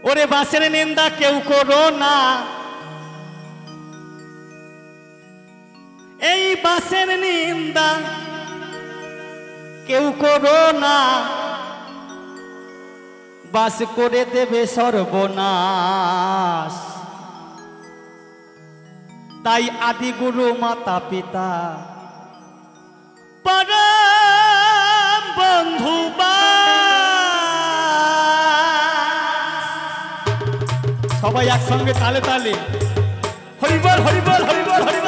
ওরে বাসের নিন্দা কেউ করো না, এই বাসের নিন্দা কেউ করো না, বাস করে দেবে সর্বনাশ। তাই আদি গুরু মাতা পিতা পরম বন্ধু সবাই একসঙ্গে তালে তালে হরিবল হরিবল হরিবল হরিবল।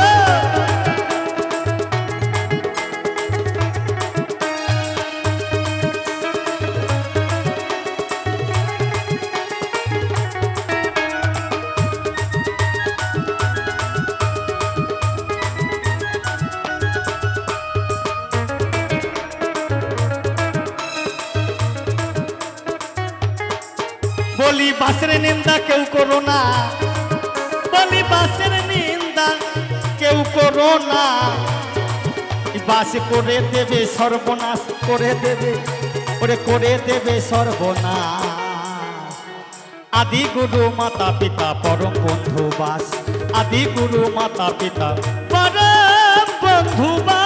বলি বাসের নিন্দা কেউ করো না, বলি বাসের নিন্দা কেউ করো না, বাস করে দেবে সর্বনাশ, করে দেবে ওরে করে দেবে সর্বনাশ। আদি গুরু মাতা পিতা পরম বন্ধু বাস, আদি গুরু মাতা পিতা পরম বন্ধু বাস।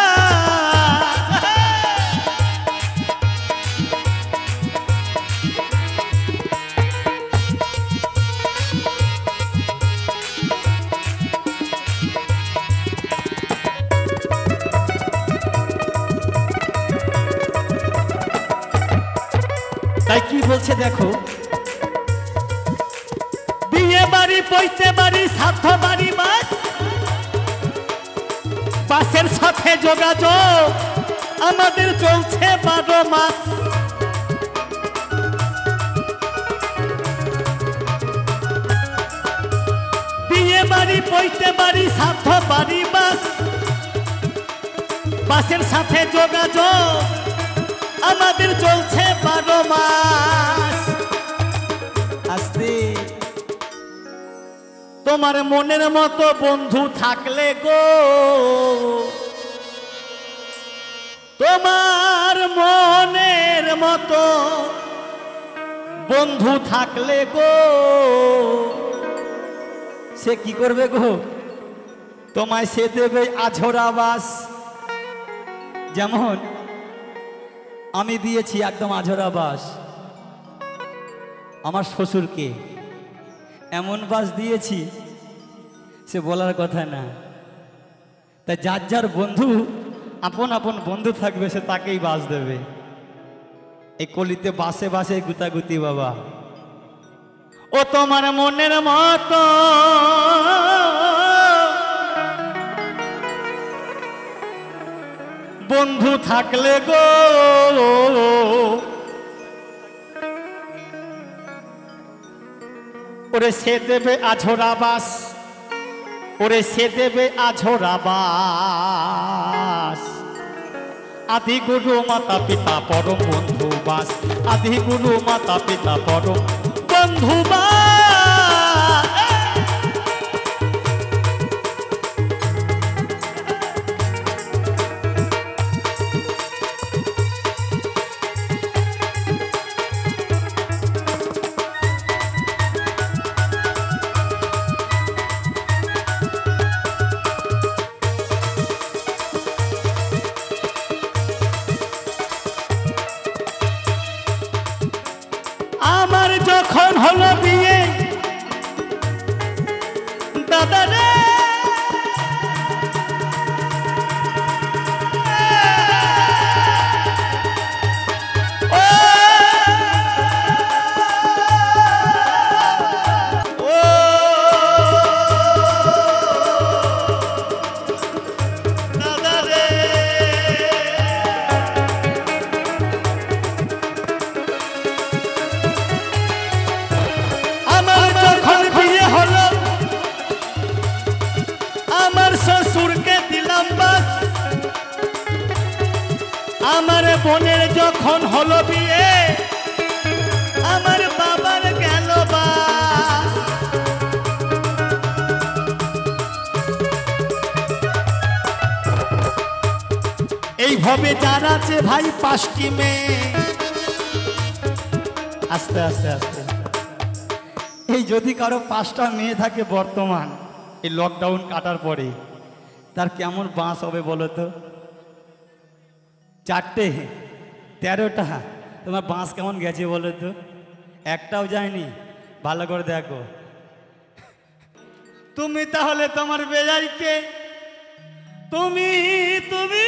তাই কি বলছে দেখো, বিয়ে বাড়ি পৈতে বাড়ি সাধ্য বাড়ি বাস, বাসের সাথে যোগাযোগ আমাদের চলছে 12 মাস। বিয়ে বাড়ি পৈতে বাড়ি সাধ্য বাড়ি বাস, বাসের সাথে যোগাযোগ আমাদের চলছে 12 মাস। আস্তে তোমার মনের মতো বন্ধু থাকলে গো, তোমার মনের মতো বন্ধু থাকলে গো, সে কি করবে গো, তোমায় সে দেবে আঝরা বাস। যেমন আমি দিয়েছি একদম আঝরা বাস আমার শ্বশুরকে, এমন বাস দিয়েছি সে বলার কথা না। তাই যার যার বন্ধু আপন আপন বন্ধু থাকবে সে তাকেই বাস দেবে। এই কলিতে বাসে বাসে গুতাগুতি বাবা। ও তোমার মনের মতো বন্ধু থাকলে গো, ওরে সে দেবে আঝরা বাস, ওরে সে দেবে আঝরা বাস। আদি গুরু মাতা পিতা পরম বন্ধু বাস, আদি গুরু মাতা পিতা পরম বন্ধু বাস। আমার যখন হলো বিয়ে দাদা রে, আমার বোনের যখন হলো বিয়ে আমার বাবার গেল বাস। এইভাবে যার আছে ভাই 5টি মেয়ে, আস্তে আস্তে আস্তে এই যদি কারো 5টা মেয়ে থাকে বর্তমান এই লকডাউন কাটার পরে, তার কেমন বাঁশ হবে বলো তো? 4টে 13টা, তোমার বাঁশ কেমন গেছে বলো তো? একটাও যায়নি। ভালো করে দেখো। তুমি তাহলে তোমার বেয়াইকে তুমি তুমি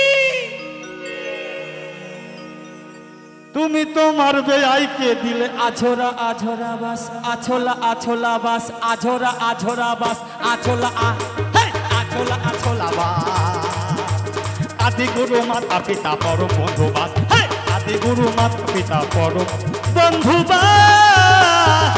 তুমি তোমার বেয়াইকে দিলে আছরা আছরা বাস, আছলা আছলা বাস, আছরা আছরা বাস, আছলা আছলা আছলা বাস। আদি গুরু মাতা পিতা পরম বন্ধু বাস, আদি গুরু মাতা পিতা পরম বন্ধু বাস।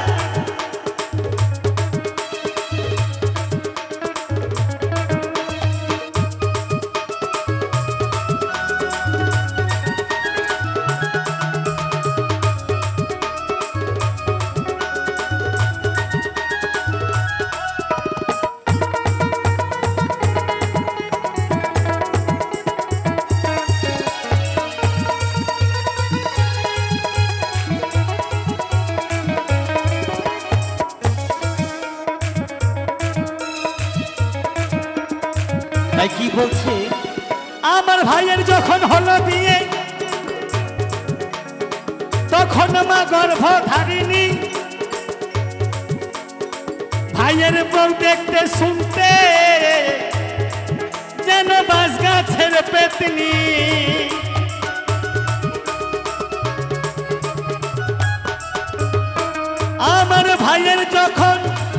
কি বলছে? আমার ভাইয়ের যখন হলো বিয়ে তখন মা গর্ভধারিণী, ভাইয়ের বউ দেখতে শুনতে যেন বাঁশ গাছের পেতনি। আমার ভাইয়ের যখন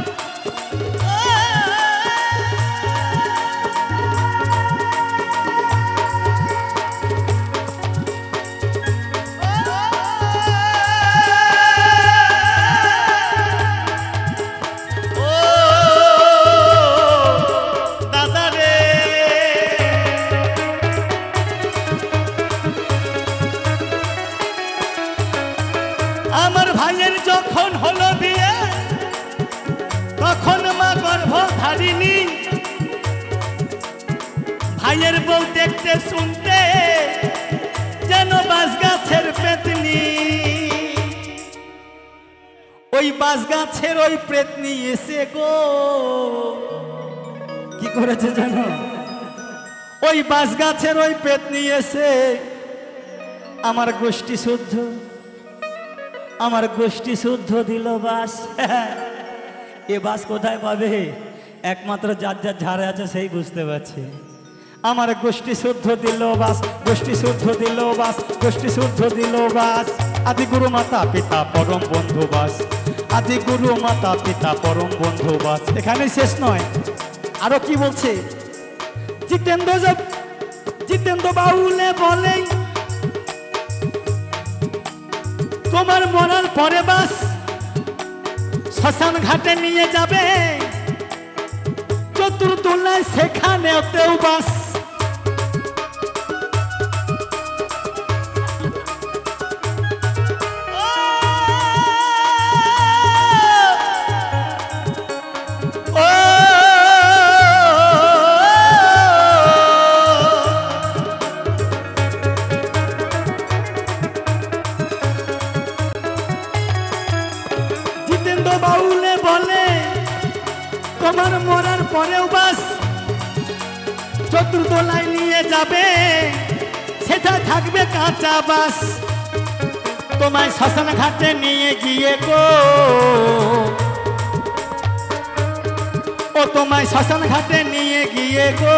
আমার ভাইয়ের যখন হলো বিয়ে তখন মা গর্ভধারিণী, ভাইয়ের বউ দেখতে শুনতে যেন বাঁশ গাছের পেতনি। ওই বাঁশ গাছের ওই পেতনি এসে গো কি করেছে জানো? ওই বাঁশ গাছের ওই পেতনি এসে আমার গোষ্ঠী শুদ্ধ, আমার গোষ্ঠী শুদ্ধ দিল বাস। এ বাস কোথায় পাবে? একমাত্র যার যার ঝাড়ে আছে সেই বুঝতে পারছে। আমার গোষ্ঠী শুদ্ধ দিল বাস, গোষ্ঠী শুদ্ধ দিল বাস, গোষ্ঠী শুদ্ধ দিল বাস। আদি গুরু মাতা পিতা পরম বন্ধু বাস, আদি গুরু মাতা পিতা পরম বন্ধু বাস। এখানে শেষ নয়, আরো কি বলছে? জিতেন্দ্র বাউলে বলে তোমার মরার পরে বাস শ্মশান ঘাটে নিয়ে যাবে, চতুর্দোলায় সেখানেও বাস। বাউলে বলে তোমার মরার পরেও বাস চতুর্দোলায় নিয়ে যাবে, সেটা থাকবে কাঁচা বাস। তোমায় শ্মশান ঘাটে নিয়ে গিয়ে গো, ও তোমায় শ্মশান ঘাটে নিয়ে গিয়ে গো,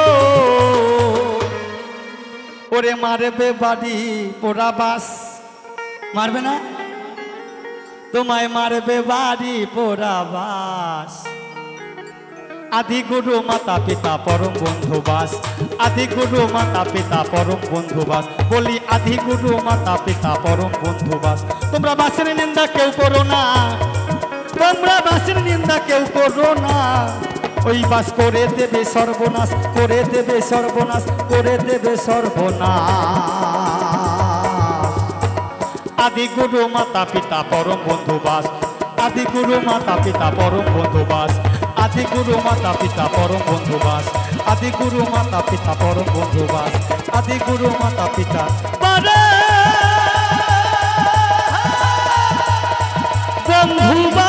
ওরে মারবে বাড়ি পোড়া বাস। মারবে না? তোমায় মারবে বাড়ি পোড়া বাস। আদি গুরু মাতা পিতা পরম বন্ধু বাস, আদি গুরু মাতা পিতা পরম বন্ধু বাস। বলি আদি গুরু মাতা পিতা পরম বন্ধু বাস। তোমরা বাসের নিন্দা কেউ করো না, তোমরা বাসের নিন্দা কেউ করো না। ওই বাস করে দেবে সর্বনাশ, করে দেবে সর্বনাশ, করে দেবে সর্বনাশ। আদি গুরু মাতা পিতা পরম বন্ধু বাস, আদি গুরু মাতা পিতা পরম বন্ধু বাস, আদি গুরু মাতা পিতা পরম বন্ধু বাস, আদি গুরু মাতা পিতা পরম বন্ধু বাস, আদি গুরু মাতা পিতা পরম বন্ধু বাস।